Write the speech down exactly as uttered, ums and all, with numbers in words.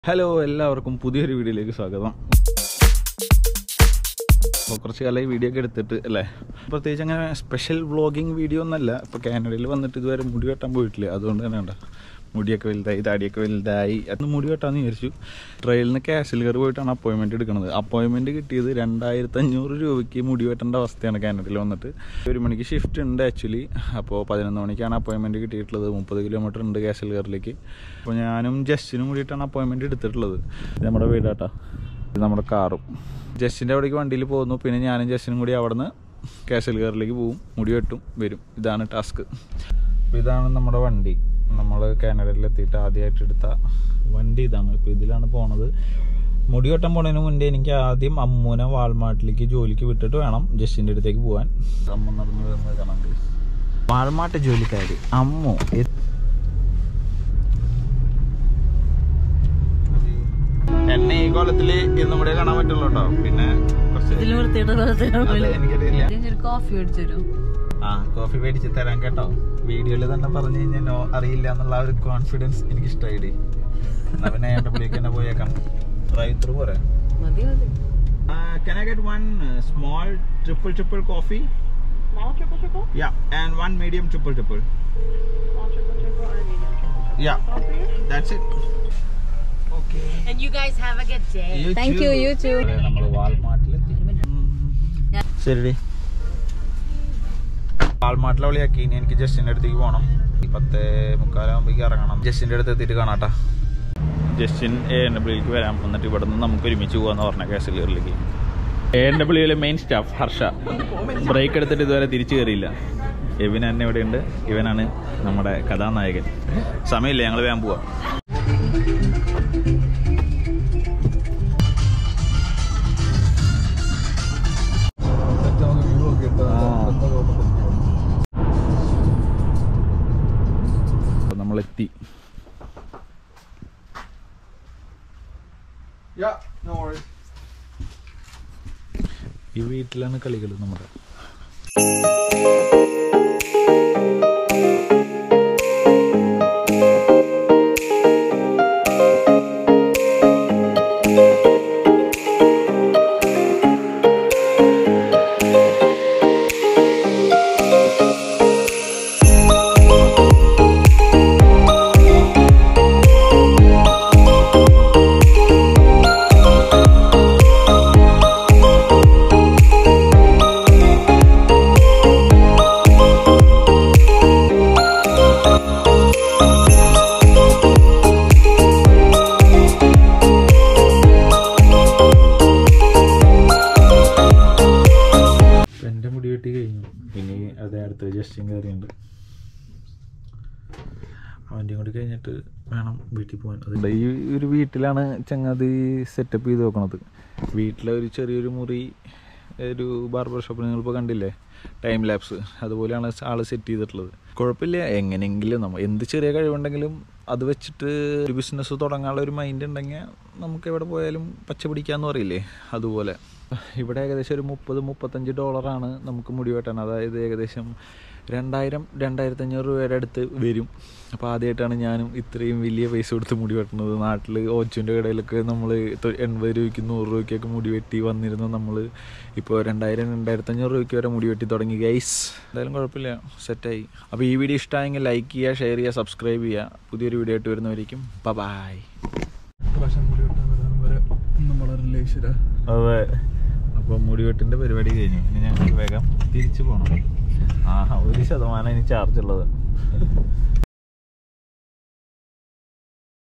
Hello എല്ലാവർക്കും പുതിയൊരു വീഡിയോയിലേക്ക് സ്വാഗതം. അപ്പോൾ കുറച്ച് കാലമായി വീഡിയോ ഒക്കെ എടുത്തിട്ട് അല്ലേ, പ്രത്യേകിച്ച് അങ്ങനെ സ്പെഷ്യൽ വ്ളോഗിങ് വീഡിയോ ഒന്നല്ല. ഇപ്പോൾ കാനഡയിൽ വന്നിട്ട് ഇതുവരെ മുടി വെട്ടാൻ പോയിട്ടില്ല, അതുകൊണ്ട് തന്നെ ഉണ്ട് മുടിയൊക്കെ വലുതായി, താടിയൊക്കെ വലുതായി. അന്ന് മുടി വെട്ടാന്ന് വിചാരിച്ചു. ട്രെയിലിൽ നിന്ന് കാസിൽ കയറി പോയിട്ടാണ് അപ്പോയിൻമെൻറ്റ് എടുക്കുന്നത്. അപ്പോയിൻമെൻറ്റ് കിട്ടിയത് രണ്ടായിരത്തി അഞ്ഞൂറ് രൂപയ്ക്ക് മുടി വെട്ടേണ്ട അവസ്ഥയാണ് കാനഡയിൽ വന്നിട്ട്. ഒരു മണിക്ക് ഷിഫ്റ്റ് ഉണ്ട് ആക്ച്വലി. അപ്പോൾ പതിനൊന്ന് മണിക്കാണ് അപ്പോയിൻമെൻറ്റ് കിട്ടിയിട്ടുള്ളത്. മുപ്പത് കിലോമീറ്റർ ഉണ്ട് കാസിൽ കയറിലേക്ക്. അപ്പോൾ ഞാനും ജസ്റ്റിനും കൂടിയിട്ടാണ് അപ്പോയിൻമെൻറ്റ് എടുത്തിട്ടുള്ളത്. നമ്മുടെ വീടാട്ടാ, ഇത് നമ്മുടെ കാറും. ജസ്റ്റിൻ്റെ അവിടേക്ക് വണ്ടിയിൽ പോകുന്നു, പിന്നെ ഞാനും ജസ്റ്റിനും കൂടി അവിടെ നിന്ന് കാസിൽ കയറിലേക്ക് പോവും, മുടി വെട്ടും വരും. ഇതാണ് ടാസ്ക്. അപ്പോൾ ഇതാണ് നമ്മുടെ വണ്ടി. നമ്മൾ കാനഡയിലെത്തിയിട്ട് ആദ്യമായിട്ട് എടുത്ത വണ്ടി ഇതാണ്. ഇപ്പോൾ ഇതിലാണ് പോണത്. മുടി വെട്ടാൻ പോണതിന് മുന്നേ എനിക്ക് ആദ്യം അമ്മൂനെ വാൾമാർട്ടിലേക്ക് ജോലിക്ക് വിട്ടിട്ട് വേണം ജസ്റ്റിൻ്റെ അടുത്തേക്ക് പോകാൻ. അമ്മ നടന്നു വരുന്നത് കാണാം. വാൾമാർട്ട് ജോലിക്കാരി അമ്മു. എന്നെ ഈ കോലത്തില് ഇന്നും കൂടെ കാണാൻ പറ്റുള്ളൂ കേട്ടോ. പിന്നെ ആ കോഫി മേടിച്ച് തരാൻ കേട്ടോ. വീഡിയോയില് തന്നെ പറഞ്ഞു കഴിഞ്ഞാൽ നോ അറിയില്ല എന്നുള്ള ഒരു കോൺഫിഡൻസ് എനിക്ക് ഇഷ്ടമായി. എന്നാ പിന്നെ എന്റെ പുള്ളിക്ക് തന്നെ പോയേക്കാം. ഡ്രൈവ് ത്രൂ പോരെ. Can I get one uh, small triple triple coffee? Small triple triple? Yeah, and one medium triple triple. Small triple triple or medium triple triple? Yeah, Coffee? that's it. Okay. And you guys have a good day. You Thank too. you, you too. നമ്മൾ വാൾമാർട്ടിലെത്തി. ശരി, വാൾമാർട്ടിലെ വിളിയാക്കി. ഇനി എനിക്ക് ജസ്റ്റിൻ്റെ അടുത്തേക്ക് പോകണം. ഈ പത്തേ മുക്കാലാകുമ്പോഴേക്ക് ഇറങ്ങണം. ജസ്റ്റിൻ്റെ അടുത്ത് എത്തിയിട്ട് കാണാട്ടാ. ജസ്റ്റിൻ എ എൻ ഡബ്ല്യൂക്ക് വരാം, എന്നിട്ട് ഇവിടെ നിന്ന് നമുക്ക് ഒരുമിച്ച് പോകാന്ന് പറഞ്ഞ കാസിലേറിലേക്ക്. എ എൻ ഡബ്ല്യൂയിലെ മെയിൻ സ്റ്റാഫ് ഹർഷ ബ്രേക്ക് എടുത്തിട്ട് ഇതുവരെ തിരിച്ചു കയറിയില്ല. എവിൻ തന്നെ ഇവിടെയുണ്ട്. ഇവനാണ് നമ്മുടെ കഥാനായകൻ. സമയമില്ല, ഞങ്ങൾ വേഗം പോവാം. നമ്മളെത്തി. ഈ വീട്ടിലാണ് കളികൾ നമ്മുടെ. ഇനി അതേ അടുത്ത് ജസ്റ്റിൻ കയറിയുണ്ട്. അവൻ്റെ കൂടി കഴിഞ്ഞിട്ട് വേണം വീട്ടിൽ പോകാൻ. അതുകൊണ്ട് ഈ ഒരു വീട്ടിലാണ് ചങ്ങാതി സെറ്റപ്പ് ചെയ്ത് നോക്കണത്. വീട്ടിലെ ഒരു ചെറിയൊരു മുറി, ഒരു ബാർബർ ഷോപ്പ് നിങ്ങളിപ്പോൾ കണ്ടില്ലേ, ടൈം ലാപ്സ്, അതുപോലെയാണ് ആൾ സെറ്റ് ചെയ്തിട്ടുള്ളത്. കുഴപ്പമില്ല, എങ്ങനെയെങ്കിലും നമ്മൾ എന്ത് ചെറിയ കഴിവുണ്ടെങ്കിലും അത് വെച്ചിട്ട് ഒരു ബിസിനസ് തുടങ്ങാനുള്ള ഒരു മൈൻഡ് ഉണ്ടെങ്കിൽ നമുക്ക് എവിടെ പോയാലും പച്ച പിടിക്കാമെന്ന് പറയില്ലേ, അതുപോലെ. ഇവിടെ ഏകദേശം ഒരു മുപ്പത് മുപ്പത്തഞ്ച് ഡോളറാണ് നമുക്ക് മുടി വെട്ടാൻ. അതായത് ഏകദേശം രണ്ടായിരം രണ്ടായിരത്തി അഞ്ഞൂറ് രൂപയുടെ അടുത്ത് വരും. അപ്പോൾ ആദ്യമായിട്ടാണ് ഞാനും ഇത്രയും വലിയ പൈസ കൊടുത്ത് മുടി വെട്ടുന്നത്. നാട്ടിൽ ഓച്ചുവിൻ്റെ കടയിലൊക്കെ നമ്മൾ എൺപത് രൂപയ്ക്ക് നൂറ് രൂപയ്ക്കൊക്കെ മുടി വെട്ടി വന്നിരുന്നു നമ്മൾ. ഇപ്പോൾ രണ്ടായിരം രണ്ടായിരത്തി അഞ്ഞൂറ് രൂപയ്ക്ക് വരെ മുടി വെട്ടി തുടങ്ങി ഗൈസ്. എന്തായാലും കുഴപ്പമില്ല, സെറ്റായി. അപ്പോൾ ഈ വീഡിയോ ഇഷ്ടമായെങ്കിൽ ലൈക്ക് ചെയ്യുക, ഷെയർ ചെയ്യുക, സബ്സ്ക്രൈബ് ചെയ്യുക. പുതിയൊരു വീഡിയോ ആയിട്ട് വരുന്നവരേക്കും ബൈ. അതെ, അപ്പോൾ മുടിവെട്ടിൻ്റെ പരിപാടി കഴിഞ്ഞു. ഇനി ഞങ്ങൾക്ക് വേഗം തിരിച്ചു പോകണം. ആഹാ, ഒരു ശതമാനം ഇനി ചാർജ് ഉള്ളത്.